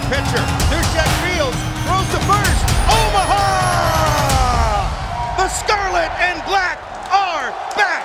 pitcher. Here's Jack Fields, throws to first. Omaha! The Scarlet and Black are back!